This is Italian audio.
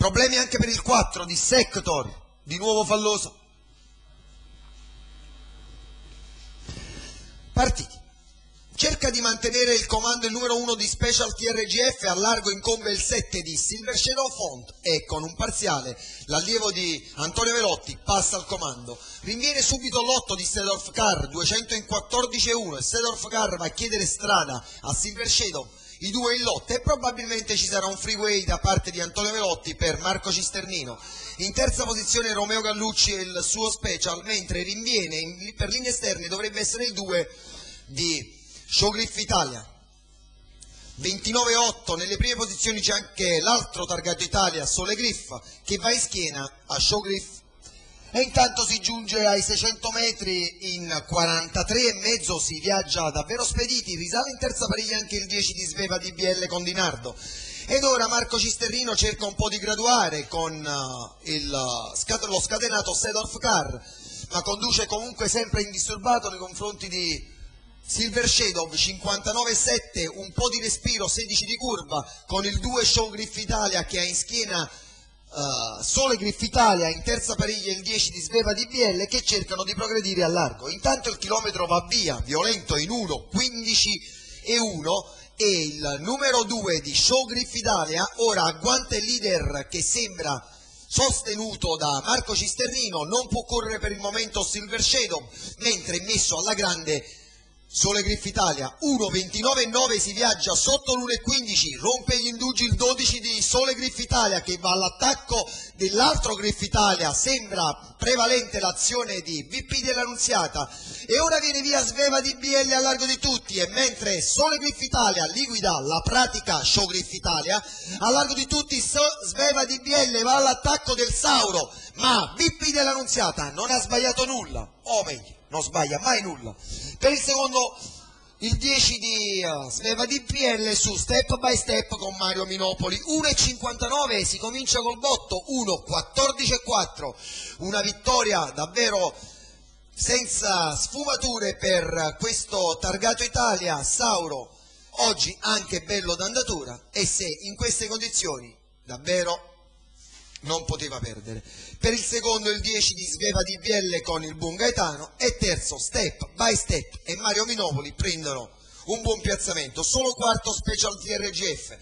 Problemi anche per il 4 di Sector, di nuovo falloso. Partiti. Cerca di mantenere il comando il numero 1 di Special TRGF, a largo incombe il 7 di Silver Shadow Font e con un parziale l'allievo di Antonio Velotti passa al comando. Rinviene subito l'8 di Sedorf Car, 214,1 e Sedorf Car va a chiedere strada a Silver Shadow, i due in lotta e probabilmente ci sarà un freeway da parte di Antonio Velotti per Marco Cisternino. In terza posizione Romeo Gallucci e il suo Special, mentre rinviene per linee esterne dovrebbe essere il 2 di Showgriff Italia. 29,8 nelle prime posizioni c'è anche l'altro targato Italia, Sole Griff, che va in schiena a Showgriff. E intanto si giunge ai 600 metri in 43,5, si viaggia davvero spediti, risale in terza pariglia anche il 10 di Sveva DBL con Di Nardo. Ed ora Marco Cisternino cerca un po' di graduare con lo scatenato Sedorf Car, ma conduce comunque sempre indisturbato nei confronti di Silver Shadow, 59,7, un po' di respiro, 16 di curva, con il 2 Showgriff Italia che ha in schiena Sole Griff Italia, in terza pariglia il 10 di Sveva DBL, che cercano di progredire a largo. Intanto il chilometro va via, violento in 1,15,1 e il numero 2 di Showgriff Italia ora agguanta il leader che sembra sostenuto da Marco Cisternino, non può correre per il momento Silver Shadow, mentre messo alla grande Sole Griff Italia. 1,29,9 si viaggia sotto l'1,15, rompe gli indugi il 12 di Sole Griff Italia che va all'attacco dell'altro Griff Italia, sembra prevalente l'azione di VP dell'Annunziata e ora viene via Sveva DBL a largo di tutti, e mentre Sole Griff Italia liquida la pratica Showgriff Italia, a largo di tutti Sveva DBL va all'attacco del Sauro, ma VP dell'Annunziata non ha sbagliato nulla, o meglio non sbaglia mai nulla. Per il secondo il 10 di Sveva DBL su Step by Step con Mario Minopoli. 1,59 si comincia col botto, 1,14,4, una vittoria davvero senza sfumature per questo targato Italia Sauro, oggi anche bello d'andatura, e se in queste condizioni davvero non poteva perdere. Per il secondo il 10 di Sveva DBL con il buon Gaetano, e terzo Step by Step e Mario Minopoli prendono un buon piazzamento. Solo quarto Special TRGF,